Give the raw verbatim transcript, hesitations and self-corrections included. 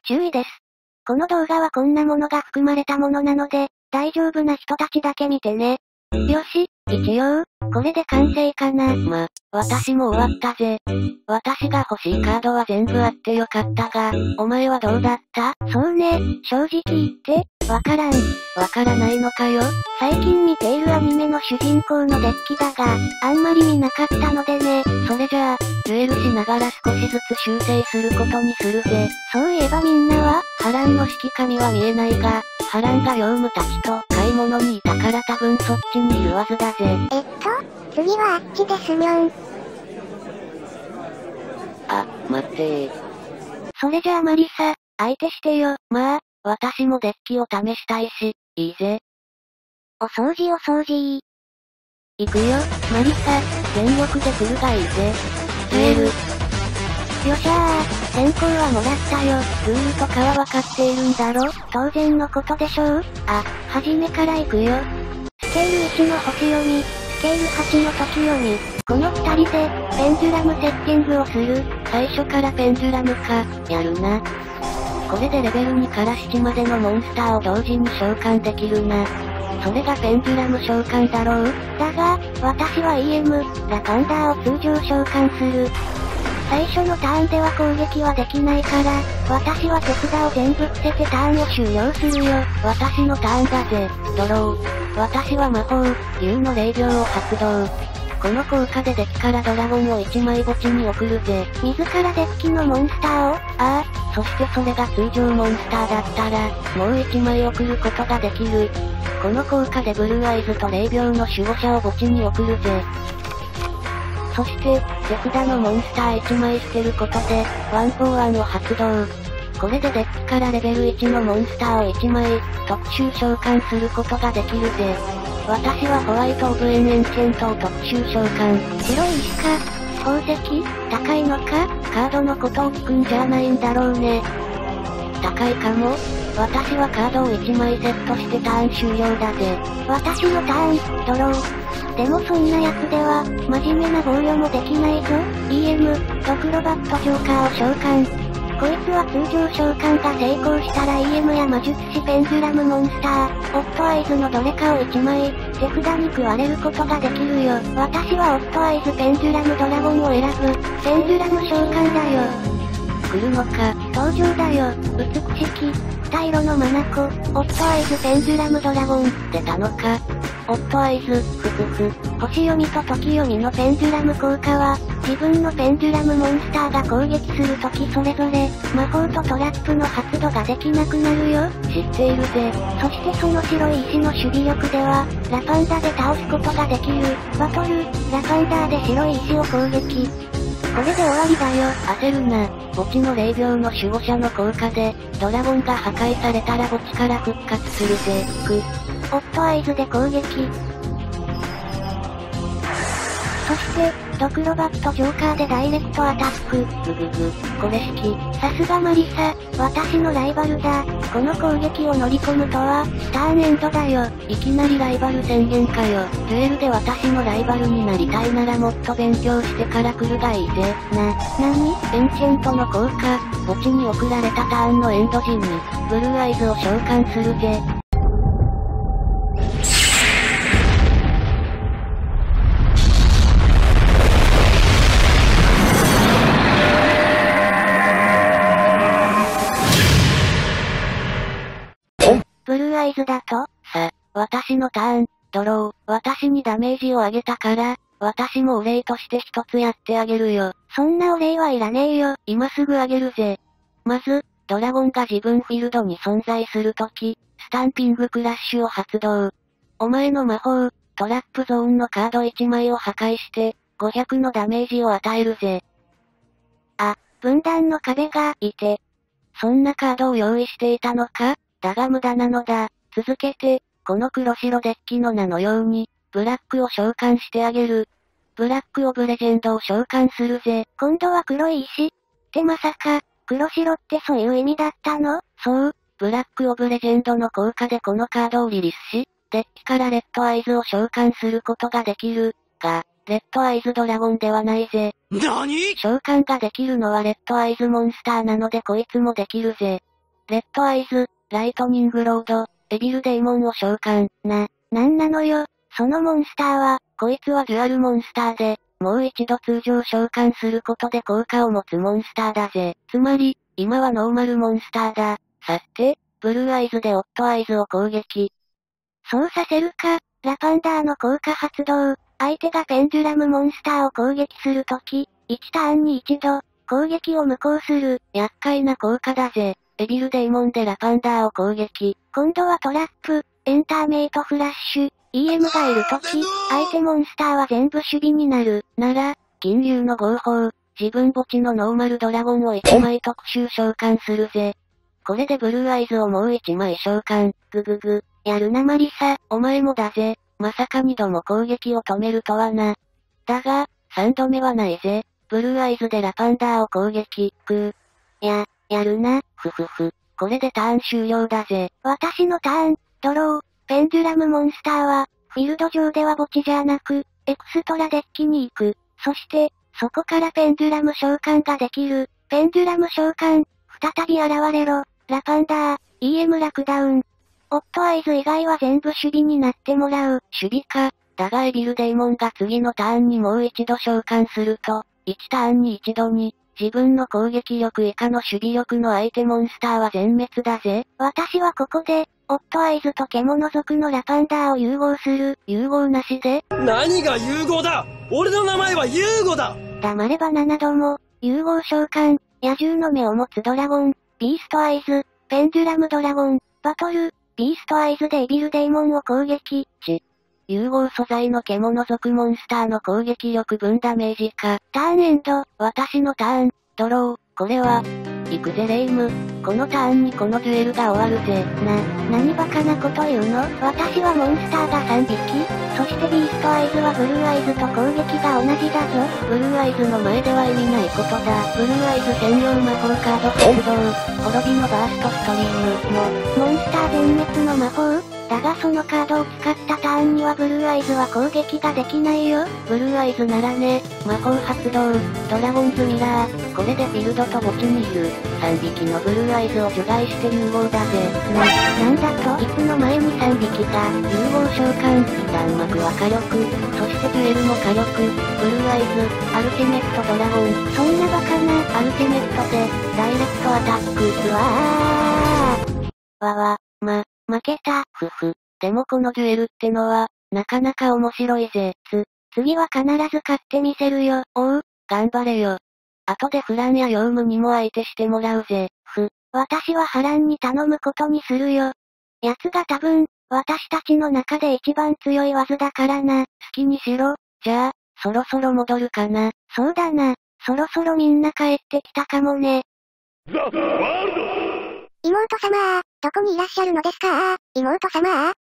注意です。この動画はこんなものが含まれたものなので、大丈夫な人たちだけ見てね。よし、一応、これで完成かな。 ま、私も終わったぜ。私が欲しいカードは全部あってよかったが、お前はどうだった？ そうね、正直言って、わからん。 わからないのかよ。 最近見ているアニメの主人公のデッキだが、あんまり見なかったのでね。 それじゃあ、デュエルしながら少しずつ修正することにするぜ。 そういえばみんなは波乱の式神は見えないが、波乱がヨウムたちと買い物にいたから多分そっちにいるはずだぜ。 えっと、次はあっちですみょん。 あ、待ってー。 それじゃあマリサ、相手してよ。 まあ、私もデッキを試したいし、いいぜ。 お掃除お掃除。 行くよ、マリサ、全力で来るがいいぜ。デュエル。 よっしゃー、先行はもらったよ。ルールとかはわかっているんだろ？当然のことでしょう？あ、初めから行くよ。スケールいちの星読み、スケールはちの時読み。この二人で、ペンデュラムセッティングをする。 最初からペンデュラムか、やるな。これでレベルにからなまでのモンスターを同時に召喚できるな。それがペンデュラム召喚だろう？ だが、私は イーエム、ラパンダーを通常召喚する。最初のターンでは攻撃はできないから、私は手札を全部伏せてターンを終了するよ。 私のターンだぜ、ドロー。私は魔法、竜の霊廟を発動。この効果でデッキからドラゴンをいちまい墓地に送るぜ。 自らデッキのモンスターを？ ああ、そしてそれが通常モンスターだったら、もういちまい送ることができる。この効果でブルーアイズと霊廟の守護者を墓地に送るぜ。そして、手札のモンスターいちまい捨てることで、ワンフォーワンを発動。これでデッキからレベルいちのモンスターをいちまい、特殊召喚することができるぜ。私はホワイトオブエンエンチェントを特殊召喚。 白い石か？宝石？高いのか？ カードのことを聞くんじゃないんだろうね。高いかも？私はカードをいちまいセットしてターン終了だぜ。 私のターン、ドロー。でもそんなやつでは、真面目な防御もできないぞ。イーエム、ドクロバットジョーカーを召喚。こいつは通常召喚が成功したら イーエム や魔術師ペンデュラムモンスター、オットアイズのどれかをいちまい、手札に加えることができるよ。私はオットアイズペンデュラムドラゴンを選ぶ。ペンデュラム召喚だよ。 来るのか？ 登場だよ。美しき、二色の眼、オットアイズペンデュラムドラゴン。 出たのか？オットアイズ、ふふふ。 星読みと時読みのペンデュラム効果は、自分のペンデュラムモンスターが攻撃するときそれぞれ、魔法とトラップの発動ができなくなるよ。 知っているぜ。 そしてその白い石の守備力では、ラパンダで倒すことができる。バトル、ラパンダーで白い石を攻撃。これで終わりだよ。 焦るな。墓地の霊廟の守護者の効果で、ドラゴンが破壊されたら墓地から復活するぜ。く。 オットアイズで攻撃。そして、ドクロバットジョーカーでダイレクトアタック。 ぐぐぐ、これ式。 さすがマリサ、私のライバルだ。この攻撃を乗り込むとは、ターンエンドだよ。 いきなりライバル宣言かよ。デュエルで私のライバルになりたいならもっと勉強してから来るがいいぜ。 な、なに？ エンチェントの効果、墓地に送られたターンのエンド時に、ブルーアイズを召喚するぜ。 ブルーアイズだと？ さ、私のターン、ドロー、私にダメージをあげたから、私もお礼として一つやってあげるよ。 そんなお礼はいらねえよ。 今すぐあげるぜ。まず、ドラゴンが自分フィールドに存在するとき、スタンピングクラッシュを発動。お前の魔法、トラップゾーンのカードいちまいを破壊して、ごひゃくのダメージを与えるぜ。 あ、分断の壁が、 いて。そんなカードを用意していたのか？だが無駄なのだ。続けて、この黒白デッキの名のように、ブラックを召喚してあげる。ブラックオブレジェンドを召喚するぜ。 今度は黒い石？ってまさか、黒白ってそういう意味だったの？ そう、ブラックオブレジェンドの効果でこのカードをリリースし、デッキからレッドアイズを召喚することができる。が、レッドアイズドラゴンではないぜ。 なに？ 召喚ができるのはレッドアイズモンスターなのでこいつもできるぜ。 レッドアイズ、ライトニングロード、エビルデーモンを召喚。 な、なんなのよ、そのモンスターは。 こいつはデュアルモンスターで、もう一度通常召喚することで効果を持つモンスターだぜ。つまり、今はノーマルモンスターだ。さて、ブルーアイズでオットアイズを攻撃。 そうさせるか、ラパンダーの効果発動。相手がペンデュラムモンスターを攻撃するとき、いちターンに一度、攻撃を無効する。 厄介な効果だぜ。エビルデーモンでラパンダーを攻撃。 今度はトラップ、エンターメイトフラッシュ、イーエム がいるとき、相手モンスターは全部守備になる。 なら、金龍の合法、自分墓地のノーマルドラゴンをいちまい特殊召喚するぜ。これでブルーアイズをもういちまい召喚。ぐぐぐ。 やるなマリサ。 お前もだぜ。まさかにども攻撃を止めるとはな。だが、さんどめはないぜ。ブルーアイズでラパンダーを攻撃。ぐー。や、やるな。 ふふふ。これでターン終了だぜ。 私のターン、ドロー。ペンデュラムモンスターは、フィールド上では墓地じゃなく、エクストラデッキに行く。そして、そこからペンデュラム召喚ができる。ペンデュラム召喚、再び現れろ。ラパンダー、イーエム ラクダウン。オットアイズ以外は全部守備になってもらう。 守備か。だがエビルデーモンが次のターンにもう一度召喚すると、いちターンに一度に、自分の攻撃力以下の守備力の相手モンスターは全滅だぜ。 私はここで、オットアイズと獣族のラパンダーを融合する。 融合なしで？ 何が融合だ！俺の名前はユーゴだ！ 黙ればななども、融合召喚、野獣の目を持つドラゴン、ビーストアイズ、ペンデュラムドラゴン、バトル、ビーストアイズでエビルデーモンを攻撃。 ち。融合素材の獣族モンスターの攻撃力分ダメージか。 ターンエンド。 私のターン、ドロー。これは、行くぜレイム。このターンにこのデュエルが終わるぜ。 な、何バカなこと言うの？私はモンスターがさんびき。そしてビーストアイズはブルーアイズと攻撃が同じだぞ。 ブルーアイズの前では意味ないことだ。ブルーアイズ専用魔法カード発動。滅びのバーストストリームの、モンスター全滅の魔法？だがそのカードを使ったターンにはブルーアイズは攻撃ができないよ。 ブルーアイズならね、魔法発動、ドラゴンズミラー。これでフィールドと墓地にいるさんびきのブルーアイズを除外して融合だぜ。 な、なんだと？いつの前にさんびきだ。 融合召喚、弾幕は火力、そしてデュエルも火力、ブルーアイズ、アルティメットドラゴン。 そんなバカな、 アルティメットで、ダイレクトアタック。 うわー。 わわ、ま、負けた。ふふ。でもこのデュエルってのは、なかなか面白いぜ。つ、 次は必ず勝ってみせるよ。 おう、頑張れよ。後でフランやヨウムにも相手してもらうぜ。ふ。 私はハランに頼むことにするよ。奴が多分、私たちの中で一番強いワズだからな。 好きにしろ。じゃあ、そろそろ戻るかな。 そうだな。そろそろみんな帰ってきたかもね。 妹様、どこにいらっしゃるのですか？妹様。